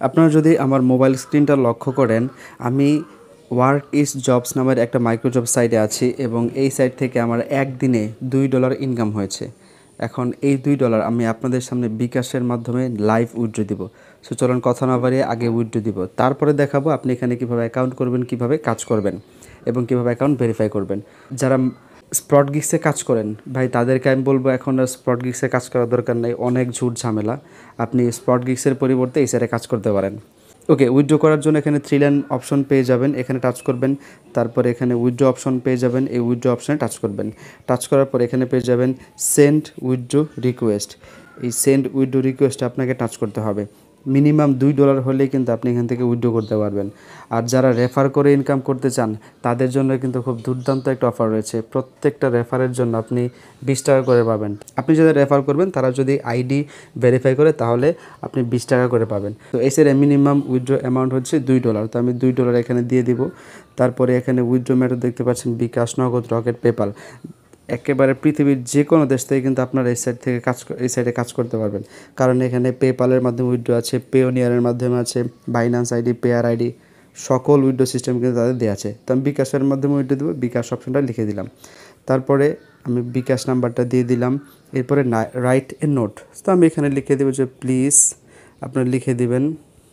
আপনারা যদি আমার মোবাইল স্ক্রিনটা লক্ষ্য করেন, আমি ওয়ার্ক ইজ জবস নামের একটা মাইক্রোজব সাইটে আছি এবং এই সাইট থেকে আমার একদিনে $2 ইনকাম হয়েছে। এখন এই $2 আমি আপনাদের সামনে বিকাশের মাধ্যমে লাইভ উইথড্র দিব। সো চলুন কথা না বাড়িয়ে আগে উইথড্র দিব, তারপরে দেখাবো আপনি এখানে কীভাবে অ্যাকাউন্ট করবেন, কীভাবে কাজ করবেন এবং কীভাবে অ্যাকাউন্ট ভেরিফাই করবেন। যারা স্পট গিগসে কাজ করেন ভাই, তাদেরকে আমি বলবো এখন আর স্পট গিগসে কাজ করার দরকার নেই, অনেক ঝুট ঝামেলা। আপনি স্পট গিগসের পরিবর্তে এই সাইটে কাজ করতে পারেন। ওকে, উইথড্র করার জন্য এখানে 3 লাইন অপশন পেয়ে যাবেন, এখানে টাচ করবেন। তারপরে এখানে উইথড্র অপশন পেয়ে যাবেন, এই উইথড্র অপশানে টাচ করবেন। টাচ করার পর এখানে পেয়ে যাবেন সেন্ড উইথড্র রিকোয়েস্ট। এই সেন্ড উইথড্র রিকোয়েস্টে আপনাকে টাচ করতে হবে। মিনিমাম $2 হলেই কিন্তু আপনি এখান থেকে উইথড্র করতে পারবেন। আর যারা রেফার করে ইনকাম করতে চান তাদের জন্য কিন্তু খুব দুর্দান্ত একটা অফার রয়েছে। প্রত্যেকটা রেফারের জন্য আপনি $20 করে পাবেন। আপনি যাদের রেফার করবেন তারা যদি আইডি ভেরিফাই করে তাহলে আপনি $20 করে পাবেন। তো এই সাইডে মিনিমাম উইথড্র অ্যামাউন্ট হচ্ছে $2। তো আমি $2 এখানে দিয়ে দিব। তারপরে এখানে উইথড্র মেথড দেখতে পাচ্ছেন বিকাশ, নগদ, রকেট, পেপাল। একেবারে পৃথিবীর যে কোনো দেশ থেকে কিন্তু আপনারা এই সাইটে কাজ করতে পারবেন। কারণ এখানে পেপালের মাধ্যমে উইথড্র আছে, পেওনিয়ারের মাধ্যমে আছে, বাইন্যান্স আইডি, পেয়ার আইডি, সকল উইথড্র সিস্টেম কিন্তু তাদের দেওয়া আছে। তো আমি বিকাশের মাধ্যমে উইথড্র দেবো, বিকাশ অপশনটা লিখে দিলাম। তারপরে আমি বিকাশ নাম্বারটা দিয়ে দিলাম। এরপরে রাইট এ নোট, তো আমি এখানে লিখে দেবো যে প্লিজ, আপনারা লিখে দিবেন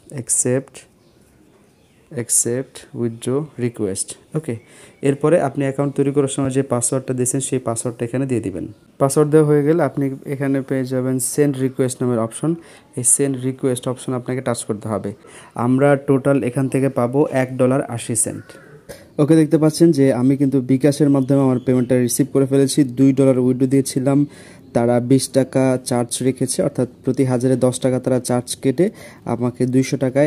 অ্যাকসেপ্ট উইথড্র রিকোয়েস্ট। ওকে, এরপরে আপনি অ্যাকাউন্ট তৈরি করার সময় যে পাসওয়ার্ডটা দিয়েছেন সেই পাসওয়ার্ডটা এখানে দিয়ে দিবেন। পাসওয়ার্ড দেওয়া হয়ে গেলে আপনি এখানে পেয়ে যাবেন সেন্ড রিকোয়েস্ট নামের অপশন। এই সেন্ড রিকোয়েস্ট অপশন আপনাকে টাচ করতে হবে। আমরা টোটাল এখান থেকে পাবো $1.80। ওকে, দেখতে পাচ্ছেন যে আমি কিন্তু বিকাশের মাধ্যমে আমার পেমেন্টটা রিসিভ করে ফেলেছি। $2 উইথড্র দিয়েছিলাম, তারা $20 চার্জ রেখেছে, অর্থাৎ প্রতি 1000-এ $10 তারা চার্জ কেটে আমাকে $200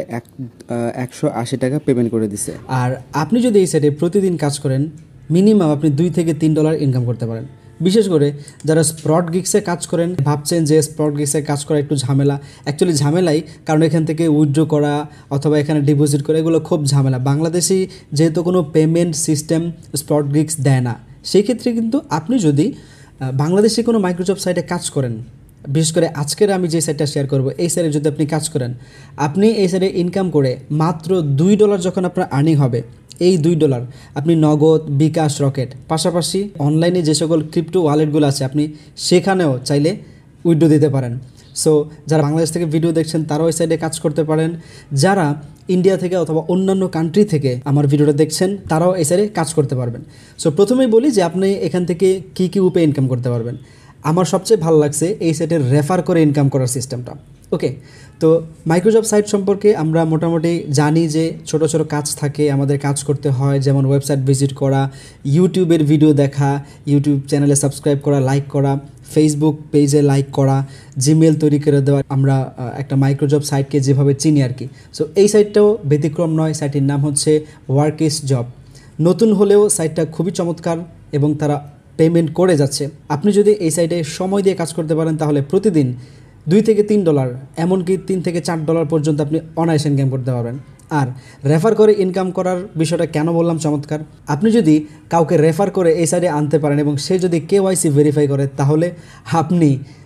$180 পেমেন্ট করে দিছে। আর আপনি যদি এই সাইটে প্রতিদিন কাজ করেন মিনিমাম আপনি $2 থেকে $3 ইনকাম করতে পারেন। বিশেষ করে যারা স্পট গিগসে কাজ করেন, ভাবছেন যে স্পট গিগসে কাজ করা একটু ঝামেলা, অ্যাকচুয়ালি ঝামেলাই, কারণ এখান থেকে উইথড্র করা অথবা এখানে ডিপোজিট করা এগুলো খুব ঝামেলা। বাংলাদেশি যেহেতু কোনো পেমেন্ট সিস্টেম স্পট গিগস দেয় না, সেই ক্ষেত্রে কিন্তু আপনি যদি বাংলাদেশে কোনো মাইক্রোজব সাইটে কাজ করেন, বিশেষ করে আজকের আমি যে সাইটটা শেয়ার করব এই সাইটে যদি আপনি কাজ করেন, আপনি এই সাইটে ইনকাম করে মাত্র $2 যখন আপনার আর্নিং হবে, এই $2 আপনি নগদ, বিকাশ, রকেট, পাশাপাশি অনলাইনে যে সকল ক্রিপ্টো ওয়ালেটগুলো আছে আপনি সেখানেও চাইলে উইথড্র দিতে পারেন। সো যারা বাংলাদেশ থেকে ভিডিও দেখছেন তারাও এই সাইডে কাজ করতে পারেন। যারা ইন্ডিয়া থেকে অথবা অন্যান্য কান্ট্রি থেকে আমার ভিডিওটা দেখছেন তারাও এই সাইডে কাজ করতে পারবেন। সো প্রথমেই বলি যে আপনি এখান থেকে কী উপায়ে ইনকাম করতে পারবেন। আমার সবচেয়ে ভালো লাগছে এই সাইটের রেফার করে ইনকাম করার সিস্টেমটা। ওকে, তো মাইক্রোজব সাইট সম্পর্কে আমরা মোটামুটি জানি যে ছোট ছোট কাজ থাকে, আমাদের কাজ করতে হয়, যেমন ওয়েবসাইট ভিজিট করা, ইউটিউবের ভিডিও দেখা, ইউটিউব চ্যানেলে সাবস্ক্রাইব করা, লাইক করা, ফেসবুক পেজে লাইক করা, জিমেল তৈরি করে দেওয়া। আমরা একটা মাইক্রোজব সাইটকে যেভাবে চিনি আর কি। সো এই সাইটটাও ব্যতিক্রম নয়, সাইটের নাম হচ্ছে ওয়ার্ক ইজ জব। নতুন হলেও সাইটটা খুবই চমৎকার এবং তারা পেমেন্ট করে যাচ্ছে। আপনি যদি এই সাইটে সময় দিয়ে কাজ করতে পারেন তাহলে প্রতিদিন $2 থেকে $3, এমনকি $3 থেকে $4 পর্যন্ত আপনি অনায়াসে ইনকাম করতে পারবেন। আর রেফার করে ইনকাম করার বিষয়টা কেন বললাম চমৎকার, আপনি যদি কাউকে রেফার করে এই সাইডে আনতে পারেন এবং সে যদি KYC ভেরিফাই করে তাহলে আপনি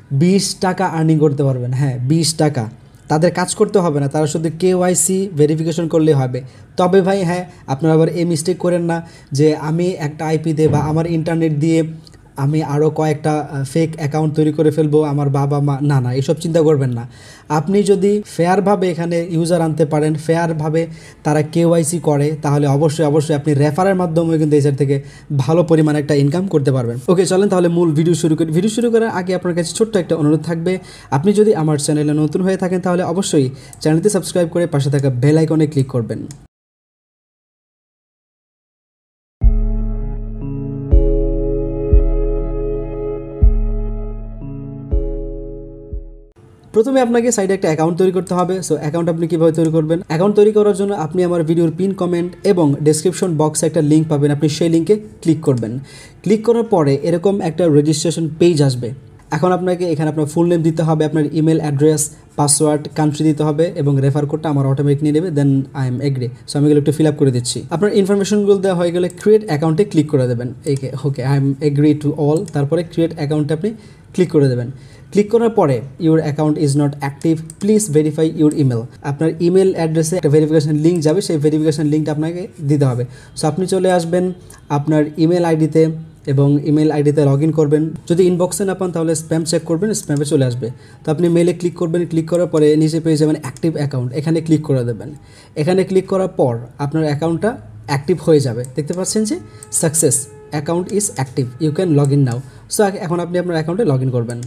$20 আর্নিং করতে পারবেন। হ্যাঁ, $20। তাদের কাজ করতে হবে না, তারা শুধু KYC ভেরিফিকেশন করলেই হবে। তবে ভাই হ্যাঁ, আপনারা আবার এই মিস্টেক করেন না যে আমি একটা IP দিয়ে বা আমার ইন্টারনেট দিয়ে আমি আরও কয়েকটা ফেক অ্যাকাউন্ট তৈরি করে ফেলবো আমার বাবা মা, না এসব চিন্তা করবেন না। আপনি যদি ফেয়ারভাবে এখানে ইউজার আনতে পারেন, ফেয়ারভাবে তারা KYC করে, তাহলে অবশ্যই আপনি রেফারের মাধ্যমে কিন্তু এই সাইট থেকে ভালো পরিমাণে একটা ইনকাম করতে পারবেন। ওকে, চলেন তাহলে মূল ভিডিও শুরু করি। ভিডিও শুরু করার আগে আপনার কাছে ছোট্ট একটা অনুরোধ থাকবে, আপনি যদি আমার চ্যানেলে নতুন হয়ে থাকেন তাহলে অবশ্যই চ্যানেলটি সাবস্ক্রাইব করে পাশে থাকা বেল আইকনে ক্লিক করবেন। প্রথমে আপনাকে সাইডে একটা অ্যাকাউন্ট তৈরি করতে হবে। সো অ্যাকাউন্ট আপনি কীভাবে তৈরি করবেন? অ্যাকাউন্ট তৈরি করার জন্য আপনি আমার ভিডিওর পিন কমেন্ট এবং ডেসক্রিপশন বক্সে একটা লিঙ্ক পাবেন, আপনি সেই লিঙ্কে ক্লিক করবেন। ক্লিক করার পরে এরকম একটা রেজিস্ট্রেশন পেজ আসবে। এখন আপনাকে এখানে আপনার ফুল নেম দিতে হবে, আপনার ইমেল অ্যাড্রেস, পাসওয়ার্ড, কান্ট্রি দিতে হবে এবং রেফার কোডটা আমার অটোমেটিক নিয়ে নেবে। Then I am agree. So আমি এগুলো একটু ফিল আপ করে দিচ্ছি। আপনার ইনফরমেশনগুলো দেওয়া হয়ে গেলে ক্রিয়েট অ্যাকাউন্টে ক্লিক করে দেবেন। Okay, I am agree to all. তারপরে ক্রিয়েট অ্যাকাউন্টে আপনি ক্লিক করে দেবেন। ক্লিক করার পরে your account is not active, please verify your email. আপনার ইমেল অ্যাড্রেসে একটা ভেরিফিকেশন লিঙ্ক যাবে, সেই ভেরিফিকেশন লিঙ্কটা আপনাকে দিতে হবে। সো আপনি চলে আসবেন আপনার ইমেল আইডিতে এবং ইমেল আইডিতে লগ ইন করবেন। যদি ইনবক্সে না পান তাহলে স্প্যাম চেক করবেন, স্প্যামে চলে আসবে। তো আপনি মেলে ক্লিক করবেন, ক্লিক করার পরে নিচে পেয়ে যাবেন অ্যাক্টিভ অ্যাকাউন্ট, এখানে ক্লিক করে দেবেন। এখানে ক্লিক করার পর আপনার অ্যাকাউন্টটা অ্যাক্টিভ হয়ে যাবে। দেখতে পাচ্ছেন যে success, account is active, you can log in now. So এখন আপনি আপনার অ্যাকাউন্টে লগ ইন করবেন।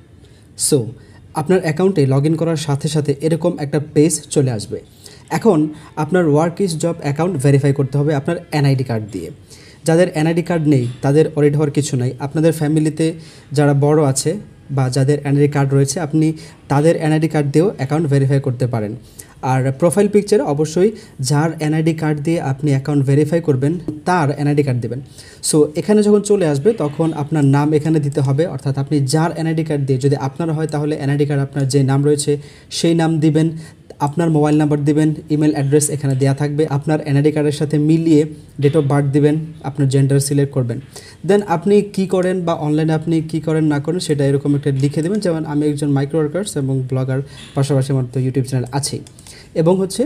সো আপনার অ্যাকাউন্টে লগ ইন করার সাথে সাথে এরকম একটা পেজ চলে আসবে। এখন আপনার work is job account verify করতে হবে আপনার এনআইডি কার্ড দিয়ে। যাদের এনআইডি কার্ড নেই তাদের অডিট হওয়ার কিছু নাই। আপনাদের ফ্যামিলিতে যারা বড় আছে বা যাদের এনআইডি কার্ড রয়েছে আপনি তাদের এনআইডি কার্ড দিয়েও অ্যাকাউন্ট ভেরিফাই করতে পারেন। আর প্রোফাইল পিকচারে অবশ্যই যার এনআইডি কার্ড দিয়ে আপনি অ্যাকাউন্ট ভেরিফাই করবেন তার এনআইডি কার্ড দেবেন। সো এখানে যখন চলে আসবে তখন আপনার নাম এখানে দিতে হবে, অর্থাৎ আপনি যার এনআইডি কার্ড দিয়ে, যদি আপনার হয় তাহলে এনআইডি কার্ড আপনার যে নাম রয়েছে সেই নাম দিবেন, আপনার মোবাইল নাম্বার দিবেন, ইমেল অ্যাড্রেস এখানে দেওয়া থাকবে, আপনার এনআইডি কার্ডের সাথে মিলিয়ে ডেট অফ বার্থ দিবেন, আপনার জেন্ডার সিলেক্ট করবেন। দেন আপনি কি করেন বা অনলাইনে আপনি কি করেন না করেন সেটা এরকম একটা লিখে দেবেন, যেমন আমি একজন মাইক্রো ওয়ার্কার্স এবং ব্লগার, পাশাপাশি আমার তো ইউটিউব চ্যানেল আছেই। এবং হচ্ছে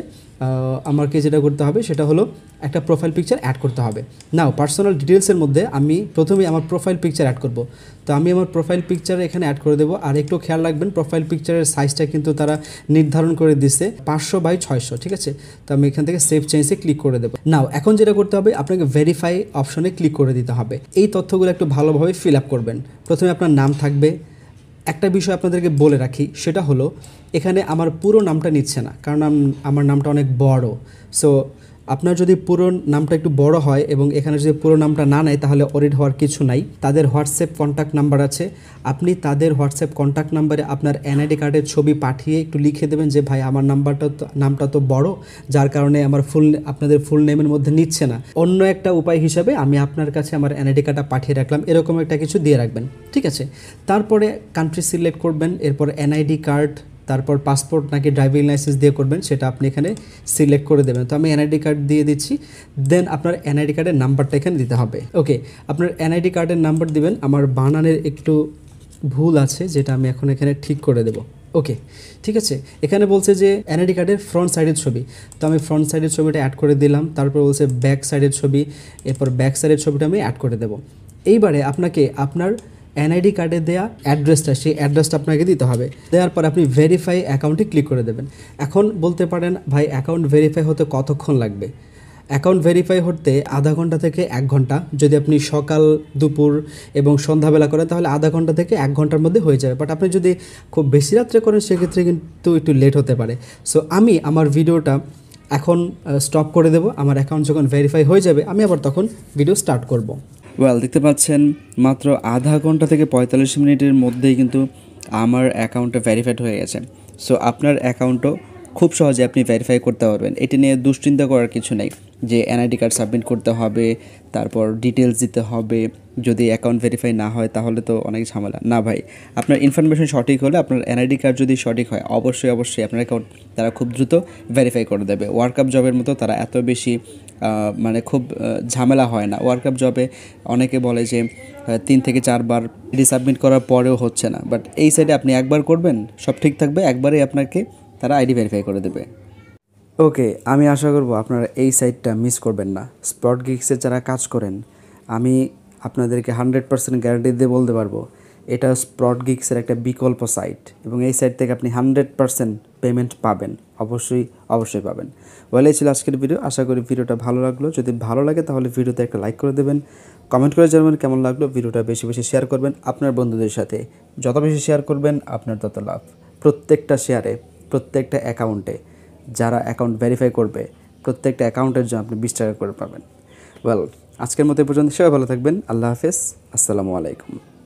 আমাকে যেটা করতে হবে সেটা হলো একটা প্রোফাইল পিকচার অ্যাড করতে হবে। নাও পার্সোনাল ডিটেলসের মধ্যে আমি প্রথমে আমার প্রোফাইল পিকচার অ্যাড করব। তো আমি আমার প্রোফাইল পিকচার এখানে অ্যাড করে দেবো। আর একটু খেয়াল রাখবেন প্রোফাইল পিকচারের সাইজটা কিন্তু তারা নির্ধারণ করে দিচ্ছে 500x600, ঠিক আছে। তো আমি এখান থেকে সেভ চেঞ্জে ক্লিক করে দেবো। নাও এখন যেটা করতে হবে আপনাকে ভেরিফাই অপশনে ক্লিক করে দিতে হবে। এই তথ্যগুলো একটু ভালোভাবে ফিল আপ করবেন। প্রথমে আপনার নাম থাকবে। একটা বিষয় আপনাদেরকে বলে রাখি, সেটা হলো এখানে আমার পুরো নামটা নিচ্ছে না, কারণ আমার নামটা অনেক বড়। সো আপনার যদি পুরো নামটা একটু বড় হয় এবং এখানে যদি পুরো নামটা না নেয় তাহলে অডিট হওয়ার কিছু নাই। তাদের হোয়াটসঅ্যাপ কন্ট্যাক্ট নাম্বার আছে, আপনি তাদের হোয়াটসঅ্যাপ কন্ট্যাক্ট নাম্বারে আপনার এনআইডি কার্ডের ছবি পাঠিয়ে একটু লিখে দেবেন যে ভাই আমার নামটা তো বড়, যার কারণে আমার আপনাদের ফুল নেমের মধ্যে নিচ্ছে না। অন্য একটা উপায় হিসাবে আমি আপনার কাছে আমার এনআইডি কার্ডটা পাঠিয়ে রাখলাম, এরকম একটা কিছু দিয়ে রাখবেন, ঠিক আছে। তারপরে কান্ট্রি সিলেক্ট করবেন, এরপর এনআইডি কার্ড, তারপর পাসপোর্ট নাকি ড্রাইভিং লাইসেন্স দিয়ে করবেন সেটা আপনি এখানে সিলেক্ট করে দেবেন। তো আমি এনআইডি কার্ড দিয়ে দিচ্ছি। দেন আপনার এনআইডি কার্ডের নাম্বারটা এখানে দিতে হবে। ওকে, আপনার এনআইডি কার্ডের নাম্বার দিবেন। আমার বানানের একটু ভুল আছে যেটা আমি এখন এখানে ঠিক করে দেব। ওকে, ঠিক আছে। এখানে বলছে যে এনআইডি কার্ডের ফ্রন্ট সাইডের ছবি, তো আমি ফ্রন্ট সাইডের ছবিটা অ্যাড করে দিলাম। তারপর বলছে ব্যাক সাইডের ছবি, এরপর ব্যাক সাইডের ছবিটা আমি অ্যাড করে দেব। এইবারে আপনাকে আপনার এনআইডি কার্ডে দেওয়া অ্যাড্রেসটা, সেই অ্যাড্রেসটা আপনাকে দিতে হবে। দেওয়ার পর আপনি ভেরিফাই অ্যাকাউন্টে ক্লিক করে দেবেন। এখন বলতে পারেন ভাই অ্যাকাউন্ট ভেরিফাই হতে কতক্ষণ লাগবে? অ্যাকাউন্ট ভেরিফাই হতে আধা ঘন্টা থেকে 1 ঘন্টা। যদি আপনি সকাল, দুপুর এবং সন্ধ্যাবেলা করেন তাহলে আধা ঘন্টা থেকে 1 ঘন্টার মধ্যে হয়ে যাবে। বাট আপনি যদি খুব বেশি রাত্রে করেন সেক্ষেত্রে কিন্তু একটু লেট হতে পারে। সো আমি আমার ভিডিওটা এখন স্টপ করে দেব। আমার অ্যাকাউন্ট যখন ভেরিফাই হয়ে যাবে আমি আবার তখন ভিডিও স্টার্ট করব। দেখতে পাচ্ছেন মাত্র আধা ঘন্টা থেকে 45 মিনিটের মধ্যেই কিন্তু আমার অ্যাকাউন্টটা ভেরিফাইড হয়ে গেছে। সো আপনার অ্যাকাউন্টও খুব সহজে আপনি ভেরিফাই করতে পারবেন। এটি নিয়ে দুশ্চিন্তা করার কিছু নেই যে এনআইডি কার্ড সাবমিট করতে হবে, তারপর ডিটেলস দিতে হবে, যদি অ্যাকাউন্ট ভেরিফাই না হয় তাহলে তো অনেক ঝামেলা। না ভাই, আপনার ইনফরমেশন সঠিক হলে, আপনার এনআইডি কার্ড যদি সঠিক হয় অবশ্যই আপনার অ্যাকাউন্ট তারা খুব দ্রুত ভেরিফাই করে দেবে। ওয়ার্কআপ জবের মতো তারা এত বেশি খুব ঝামেলা হয় না। ওয়ার্কআপ জবে অনেকে বলে যে 3 থেকে 4 বার সাবমিট করার পরেও হচ্ছে না, বাট এই সাইডে আপনি একবার করবেন সব ঠিক থাকবে, একবারেই আপনাকে তারা আইডি ভেরিফাই করে দেবে। ওকে, আমি আশা করব আপনারা এই সাইটটা মিস করবেন না। স্পট গিগসে যারা কাজ করেন আমি আপনাদেরকে 100% গ্যারান্টি দিয়ে বলতে পারবো এটা স্পট গিগসের একটা বিকল্প সাইট, এবং এই সাইট থেকে আপনি 100% পেমেন্ট পাবেন, অবশ্যই পাবেন। এই ছিল আজকের ভিডিও। আশা করি ভিডিওটা ভালো লাগলো। যদি ভালো লাগে তাহলে ভিডিওতে একটা লাইক করে দেবেন, কমেন্ট করে জানাবেন কেমন লাগলো। ভিডিওটা বেশি বেশি শেয়ার করবেন আপনার বন্ধুদের সাথে। যত বেশি শেয়ার করবেন আপনার তত লাভ। প্রত্যেকটা শেয়ারে, প্রত্যেকটা অ্যাকাউন্টে যারা অ্যাকাউন্ট ভেরিফাই করবে প্রত্যেকটা অ্যাকাউন্টের জন্য আপনি 20 টাকা করে পাবেন। আজকের মতো এই পর্যন্ত। সবাই ভালো থাকবেন। আল্লাহ হাফেজ। আসসালামু আলাইকুম।